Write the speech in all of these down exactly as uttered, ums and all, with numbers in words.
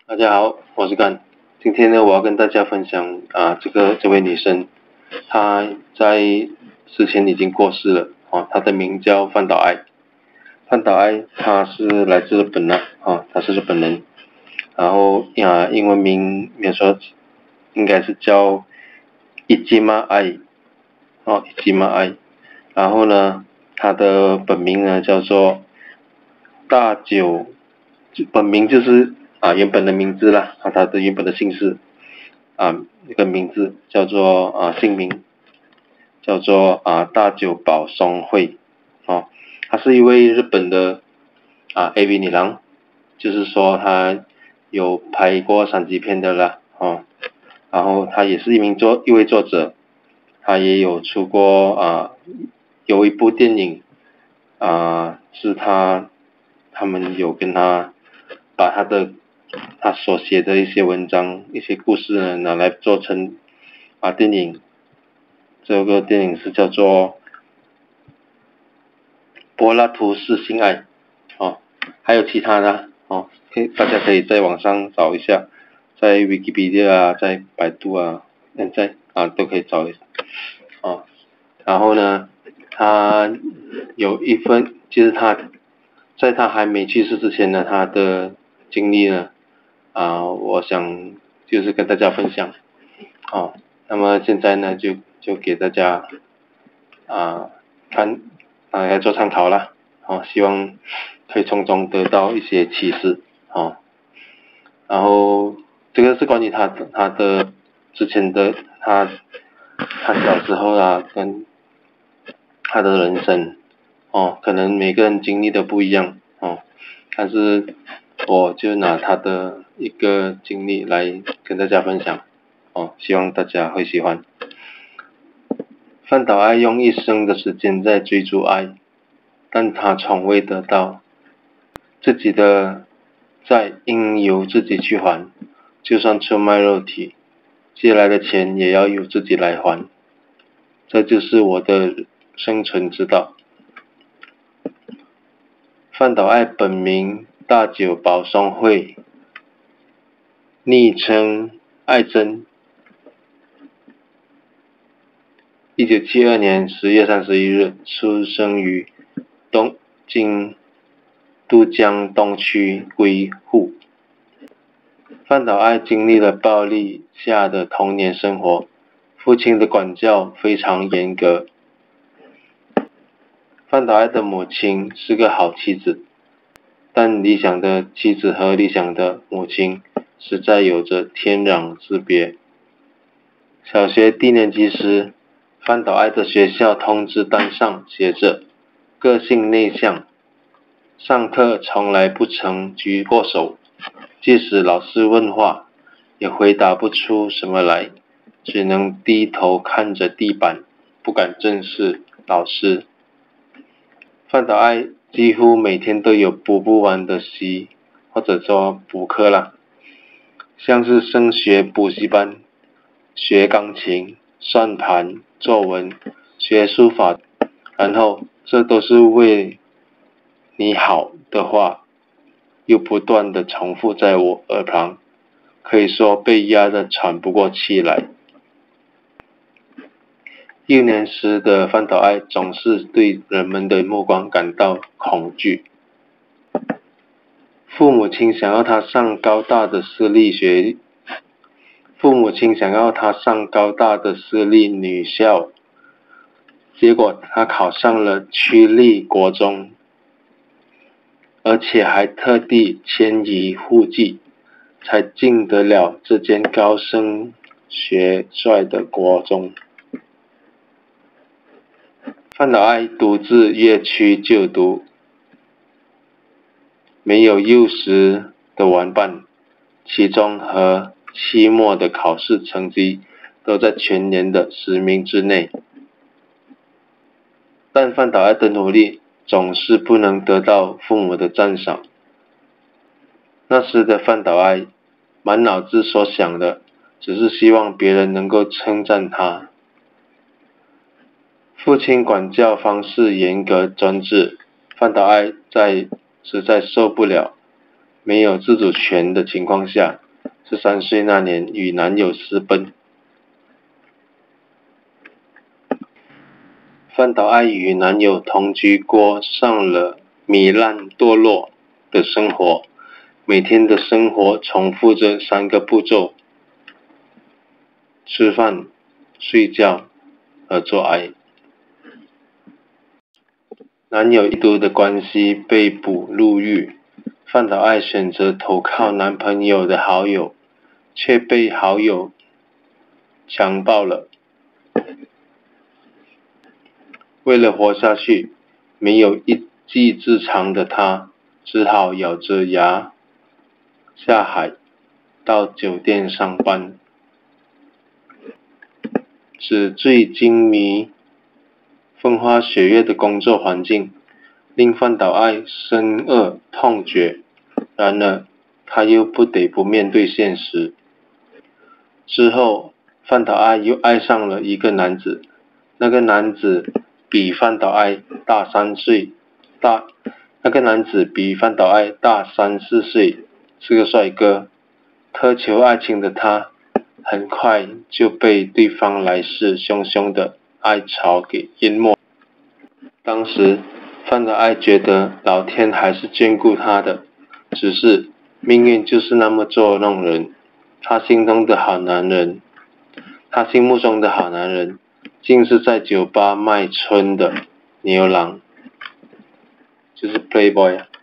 大家好，我是干。今天呢，我要跟大家分享啊，这个这位女生，她在之前已经过世了啊，她的名叫饭岛爱。饭岛爱，她是来自日本的啊，她是日本人。然后啊，英文名没有说，应该是叫伊吉玛爱，哦，伊吉玛爱。然后呢，她的本名呢叫做大久，本名就是啊原本的名字啦，啊他的原本的姓氏啊那个名字叫做啊姓名叫做啊大久保松惠，哦，她是一位日本的啊 A V 女郎，就是说她有拍过三级片的啦，哦，然后她也是一名作一位作者，她也有出过啊有一部电影啊是她他们有跟她把她的她所写的一些文章一些故事呢拿来做成啊电影，这个电影是叫做柏拉图式性爱，哦，还有其他的哦，可以大家可以在网上找一下，在 Wikipedia 啊，在百度啊，现在啊都可以找一下，哦，然后呢，他有一份就是他在他还没去世之前呢，他的经历呢，啊，我想就是跟大家分享，哦，那么现在呢就就给大家啊看啊来做参考啦，哦，希望可以从中得到一些启示，哦，然后这个是关于他的他的之前的他他小时候啊跟他的人生，哦，可能每个人经历的不一样，哦，但是我就拿他的一个经历来跟大家分享，哦，希望大家会喜欢。饭岛爱用一生的时间在追逐爱，但他从未得到，自己的债应由自己去还，就算出卖肉体，借来的钱也要由自己来还，这就是我的生存之道。饭岛爱本名大久保松惠，昵称爱珍。一九七二年十月三十一日出生于东京都江东区归户。饭岛爱经历了暴力下的童年生活，父亲的管教非常严格。饭岛爱的母亲是个好妻子，但理想的妻子和理想的母亲实在有着天壤之别。小学低年级时，饭岛爱的学校通知单上写着个性内向，上课从来不曾举过手，即使老师问话也回答不出什么来，只能低头看着地板，不敢正视老师。饭岛爱几乎每天都有补不完的习，或者说补课啦，像是升学补习班、学钢琴、算盘、作文、学书法，然后这都是为你好的话，又不断的重复在我耳旁，可以说被压得喘不过气来。幼年时的饭岛爱总是对人们的目光感到恐惧。父母亲想要他上高大的私立学，父母亲想要他上高大的私立女校，结果他考上了区立国中，而且还特地迁移户籍，才进得了这间高升学帅的国中。饭岛爱独自越区就读，没有幼时的玩伴，期中和期末的考试成绩都在全年的十名之内，但饭岛爱的努力总是不能得到父母的赞赏。那时的饭岛爱满脑子所想的只是希望别人能够称赞他。父亲管教方式严格专制，饭岛爱在实在受不了， 没有自主权的情况下，十三岁那年与男友私奔。范岛爱与男友同居，过上了糜烂堕落的生活，每天的生活重复着三个步骤：吃饭、睡觉和做爱。男友一度的关系被捕入狱，范岛爱选择投靠男朋友的好友，却被好友强暴了。为了活下去，没有一技之长的她，只好咬着牙下海，到酒店上班。纸醉金迷、风花雪月的工作环境，令范岛爱深恶痛绝。然而，她又不得不面对现实。之后，范岛爱又爱上了一个男子，那个男子比范岛爱大三岁，大那个男子比范岛爱大三四岁，是个帅哥。渴求爱情的他，很快就被对方来势汹汹的爱潮给淹没。当时，范岛爱觉得老天还是眷顾他的，只是命运就是那么捉弄人。他心中的好男人，他心目中的好男人，竟是在酒吧卖春的牛郎，就是 Playboy 啊。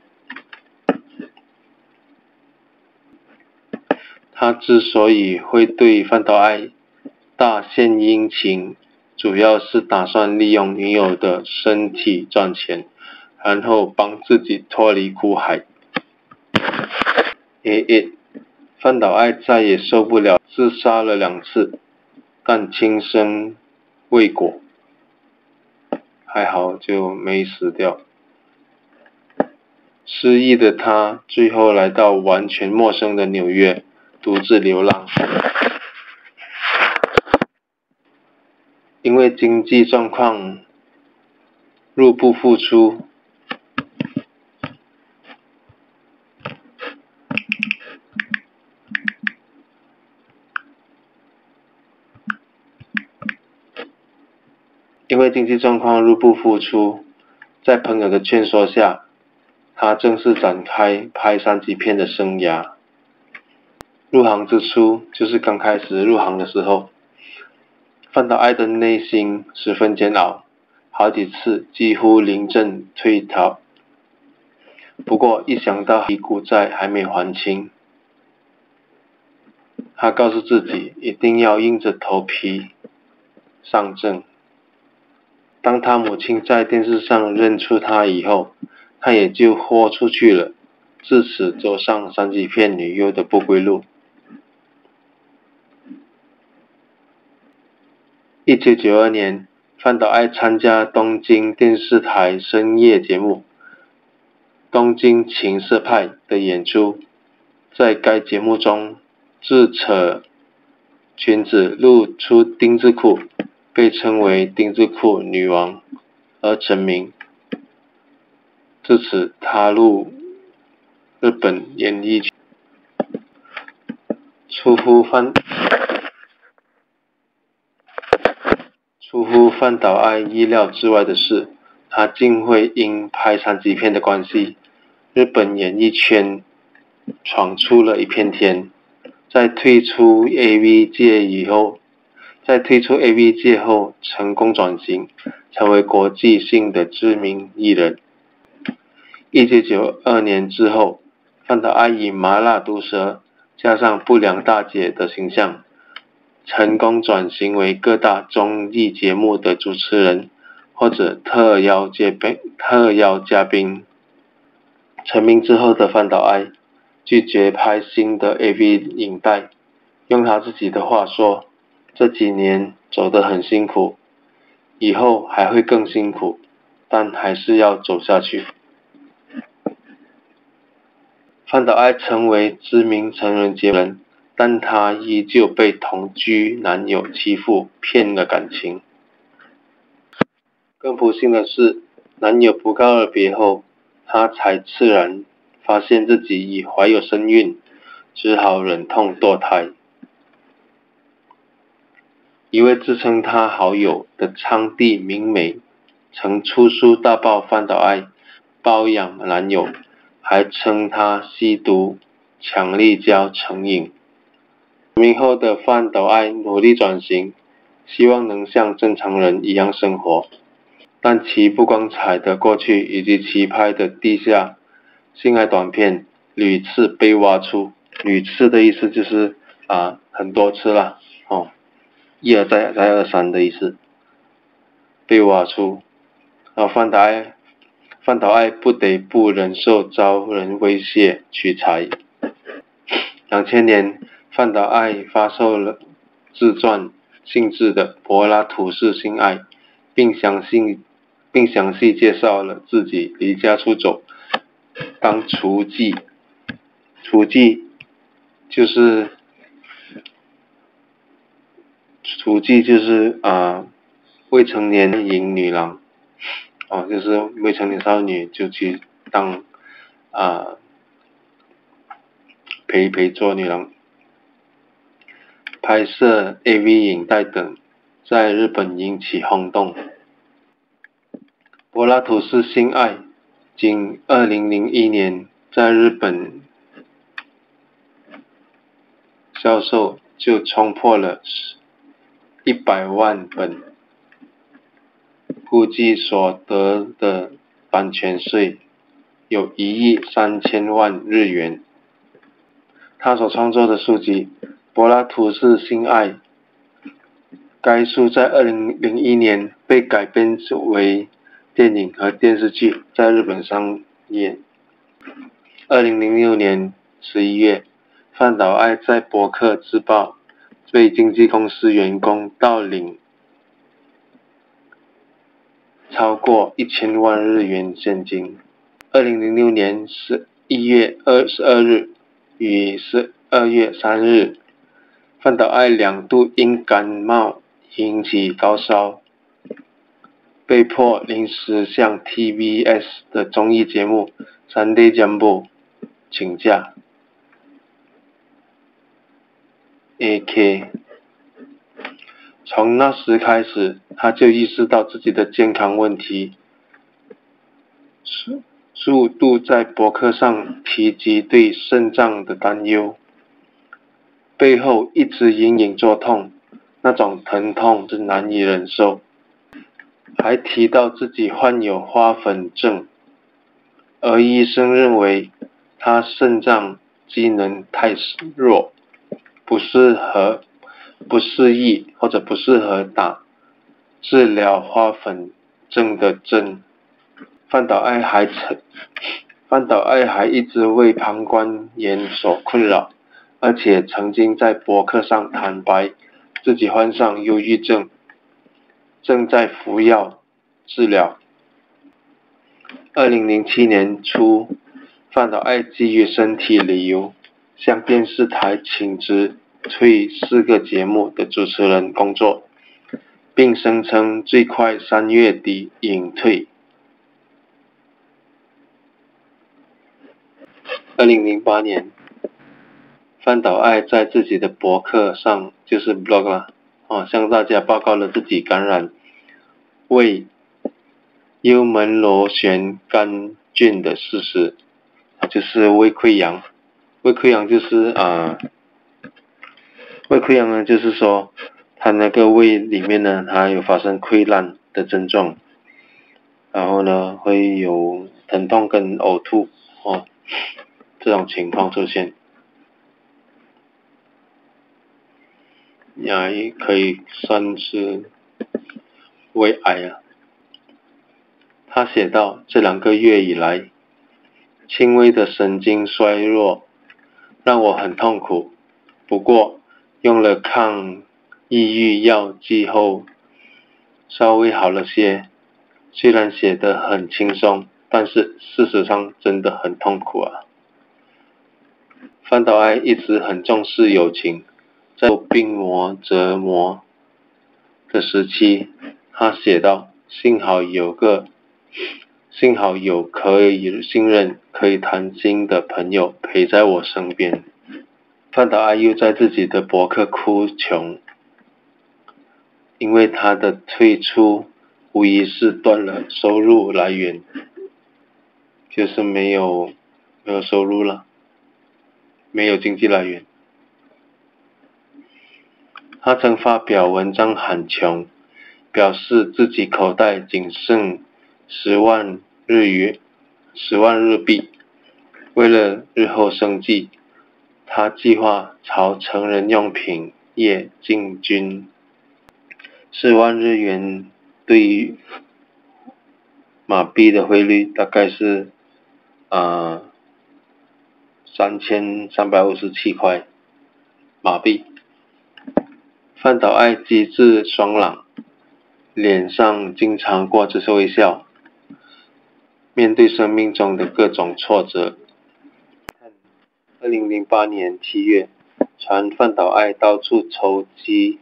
他之所以会对范岛爱大献殷勤，主要是打算利用女友的身体赚钱，然后帮自己脱离苦海。A A， 范岛爱再也受不了，自杀了两次，但轻生未果，还好就没死掉。失意的他最后来到完全陌生的纽约，独自流浪。因为经济状况入不敷出，因为经济状况入不敷出，在朋友的劝说下，他正式展开拍三级片的生涯。入行之初，就是刚开始入行的时候，范岛爱的内心十分煎熬，好几次几乎临阵退逃。不过一想到遗股债还没还清，他告诉自己一定要硬着头皮上阵。当他母亲在电视上认出他以后，他也就豁出去了，自此走上三级片女优的不归路。一九九二年，范岛爱参加东京电视台深夜节目《东京情色派》的演出，在该节目中自扯裙子露出丁字裤，被称为丁字裤女王而成名，自此踏入日本演艺圈。出乎范出乎范岛爱意料之外的是，他竟会因拍三级片的关系，日本演艺圈闯出了一片天。在退出 A V 界以后，在退出 A V 界后，成功转型，成为国际性的知名艺人。一九九二年之后，范岛爱以麻辣毒舌加上不良大姐的形象，成功转型为各大综艺节目的主持人或者特邀嘉宾。特邀嘉宾。成名之后的范岛爱拒绝拍新的 A V 影带，用他自己的话说，这几年走得很辛苦，以后还会更辛苦，但还是要走下去。范岛爱成为知名成人节人，但她依旧被同居男友欺负，骗了感情。更不幸的是，男友不告而别后，她才自然发现自己已怀有身孕，只好忍痛堕胎。一位自称他好友的昌地明美曾出书大爆范岛爱包养男友，还称他吸毒强力胶成瘾。成名后的范岛爱努力转型，希望能像正常人一样生活，但其不光彩的过去以及其拍的地下性爱短片屡次被挖出。屡次的意思就是啊很多次啦，哦，一而再再而三的意思被挖出。然后范岛爱范岛爱不得不忍受遭人威胁取材。两千年，范岛爱发售了自传性质的柏拉图式性爱，并详细并详细介绍了自己离家出走当厨妓。厨妓就是厨妓就是啊、呃、未成年淫女郎，哦，就是未成年少女就去当啊、呃、陪陪做女郎。拍摄 A V 影带等在日本引起轰动。柏拉图式性爱仅二零零一年在日本销售就冲破了一百万本，估计所得的版权税有一亿三千万日元。他所创作的书籍《柏拉图式性爱》，该书在二零零一年被改编为电影和电视剧，在日本上演。二零零六年十一月，范岛爱在博客自曝被经纪公司员工盗领超过一千万日元现金。二零零六年十一月二十二日与十二月三日，范岛爱两度因感冒引起高烧，被迫临时向 T B S 的综艺节目 Sunday Jumbo 请假。A K 从那时开始，他就意识到自己的健康问题，数度在博客上提及对肾脏的担忧，背后一直隐隐作痛，那种疼痛是难以忍受。还提到自己患有花粉症，而医生认为他肾脏机能太弱，不适合不适宜或者不适合打治疗花粉症的针。范岛爱还曾范岛爱还一直为膀胱炎所困扰，而且曾经在博客上坦白自己患上忧郁症，正在服药治疗。二零零七年初，范岛爱基于身体理由向电视台请辞退四个节目的主持人工作，并声称最快三月底隐退。二零零八年，范岛爱在自己的博客上，就是 blog 啦，哦，向大家报告了自己感染胃幽门螺旋杆菌的事实，啊，就是胃溃疡。胃溃疡就是啊，胃溃疡呢，就是说他那个胃里面呢，它有发生溃烂的症状，然后呢会有疼痛跟呕吐哦，这种情况出现，也可以算是胃癌啊。他写道，这两个月以来，轻微的神经衰弱让我很痛苦，不过用了抗抑郁药剂后稍微好了些。虽然写得很轻松，但是事实上真的很痛苦啊。范岛爱一直很重视友情，在病魔折磨的时期，他写道，幸好有个幸好有可以信任、可以谈心的朋友陪在我身边。范岛爱又在自己的博客哭穷，因为他的退出无疑是断了收入来源，就是没有没有收入了，没有经济来源。他曾发表文章喊穷，表示自己口袋仅剩十万日元、十万日币。为了日后生计，他计划朝成人用品业进军。十万日元对于马币的汇率大概是啊三千三百五十七块马币。范岛爱机智爽朗，脸上经常挂着微笑，面对生命中的各种挫折。二零零八年七月，传范岛爱到处筹集，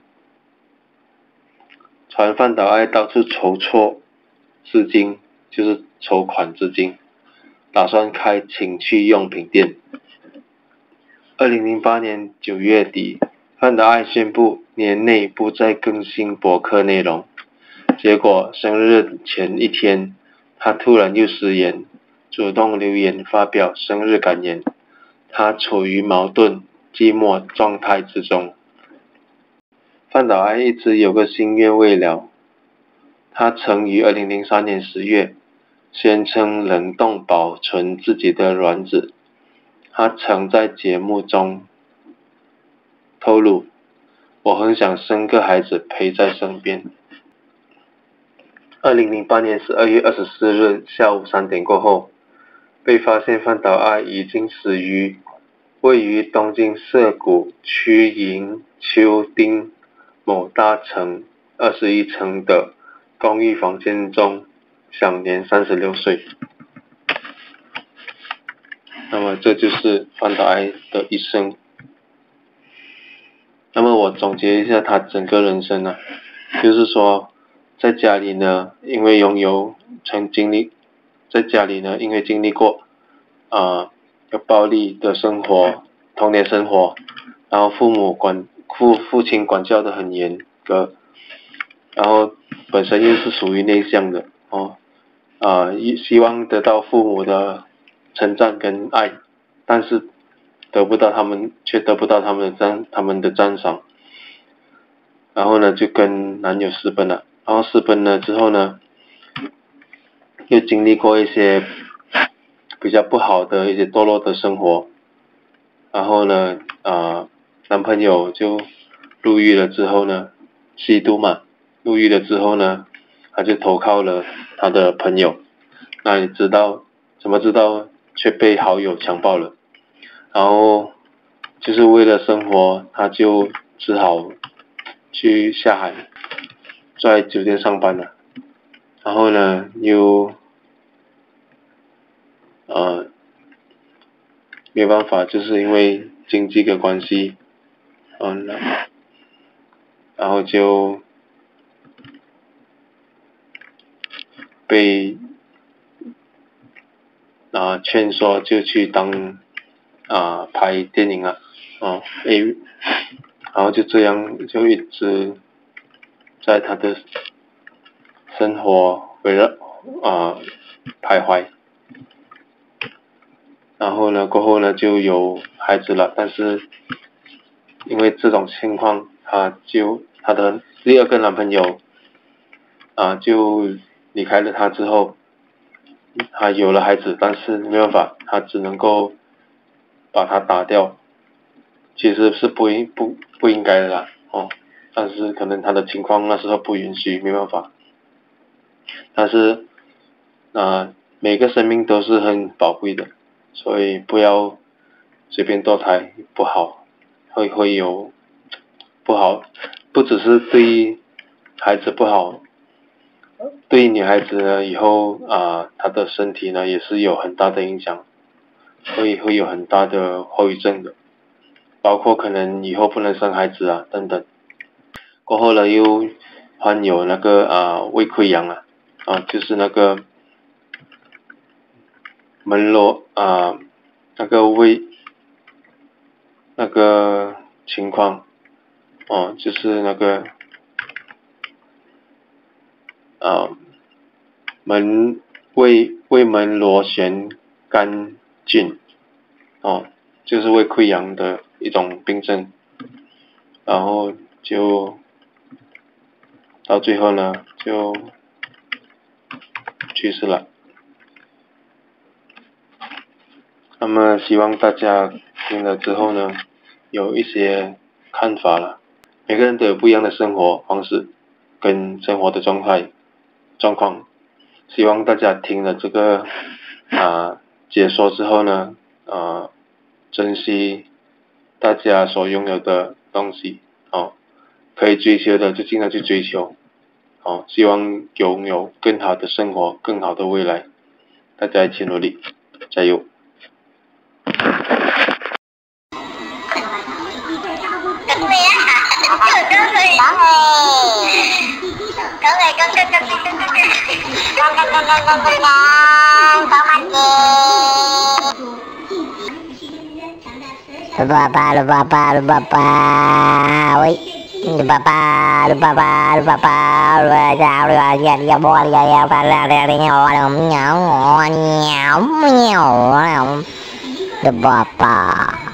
传范岛爱到处筹措资金，就是筹款资金，打算开情趣用品店。二零零八年九月底，范岛爱宣布年内不再更新博客内容，结果生日前一天，他突然又失言，主动留言发表生日感言。他处于矛盾、寂寞状态之中。范岛爱一直有个心愿未了，他曾于二零零三年十月宣称冷冻保存自己的卵子。他曾在节目中透露，我很想生个孩子陪在身边。二零零八年十二月二十四日下午三点过后，被发现范岛爱已经死于位于东京涩谷区营丘町某大层二十一层的公寓房间中，享年三十六岁。那么这就是范岛爱的一生。那么我总结一下他整个人生呢，就是说在家里呢，因为拥有曾经历，在家里呢，因为经历过啊有暴力的生活，童年生活，然后父母管父父亲管教的很严格，然后本身又是属于内向的哦，啊希望得到父母的称赞跟爱，但是得不到他们，却得不到他们的赞，他们的赞赏。然后呢，就跟男友私奔了。然后私奔了之后呢，又经历过一些比较不好的一些堕落的生活。然后呢，啊、呃，男朋友就入狱了之后呢，吸毒嘛，入狱了之后呢，他就投靠了他的朋友。那你知道怎么知道却被好友强暴了？然后就是为了生活，他就只好去下海，在酒店上班了。然后呢，又呃没办法，就是因为经济的关系，嗯，然后就被啊、呃、劝说就去当啊、呃、拍电影了，哦 A， 然后就这样就一直在他的生活围绕啊、呃、徘徊。然后呢，过后呢就有孩子了，但是因为这种情况，她就她的第二个男朋友啊就离开了她之后，她有了孩子，但是没办法，她只能够把他打掉，其实是不应不不应该的啦，哦，但是可能她的情况那时候不允许，没办法。但是啊、呃，每个生命都是很宝贵的。所以不要随便堕胎，不好，会会有不好，不只是对孩子不好，对女孩子呢以后啊、呃，她的身体呢也是有很大的影响，会会有很大的后遗症的，包括可能以后不能生孩子啊等等。过后呢又患有那个啊、呃、胃溃疡啊，啊就是那个门罗啊那个位那个情况哦，就是那个啊门胃胃门螺旋杆菌哦，就是胃溃疡的一种病症，然后就到最后呢就去世了。那么希望大家听了之后呢，有一些看法了。每个人都有不一样的生活方式跟生活的状态状况。希望大家听了这个啊解说之后呢，啊珍惜大家所拥有的东西哦，可以追求的就尽量去追求哦，希望拥有更好的生活，更好的未来，大家一起努力，加油！ lupa apa lupa apa lupa apa woi lupa apa lupa apa lupa apa lupa sao lupa ya ya bo ya ya pa la la nhau nhau nhau nhau lupa apa